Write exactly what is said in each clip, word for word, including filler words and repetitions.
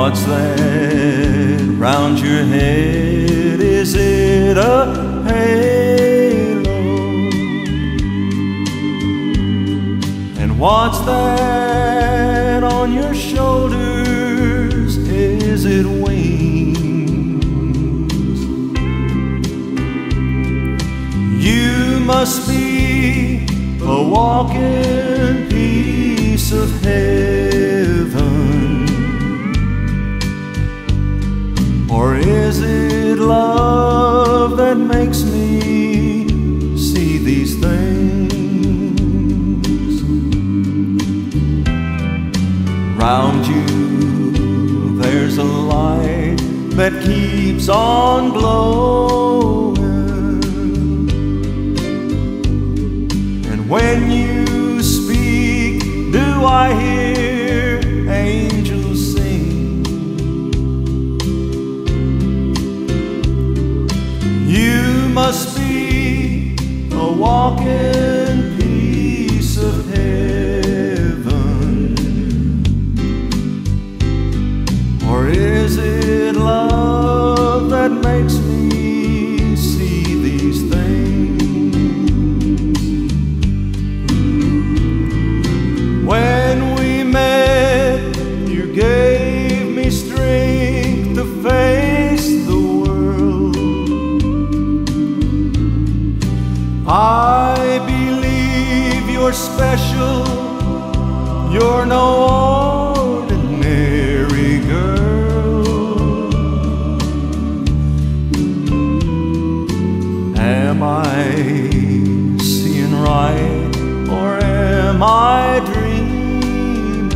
what's that round your head? Is it a halo? And what's that on your shoulders? Is it wings? You must be a walking piece of heaven. Or is it love that makes me see these things? Round you there's a light that keeps on glowing, and when you speak, do I hear angels sing? You must be a walking piece of heaven. Or is it love that makes me see these things? When we met, you gave me strength to face the world. I believe you're special. You're no ordinary girl. Am I seeing right, or am I dreaming?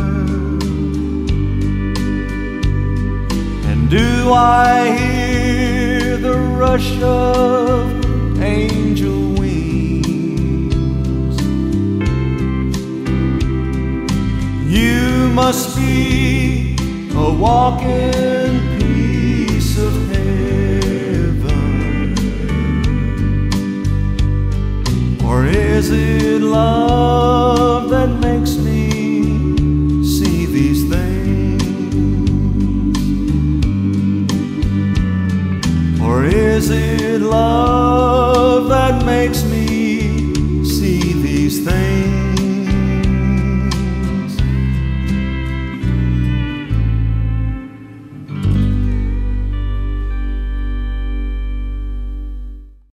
And do I hear the rush of angel wings? You must be a walking piece of heaven. Or is it love that makes me see these things? Or is it love that makes me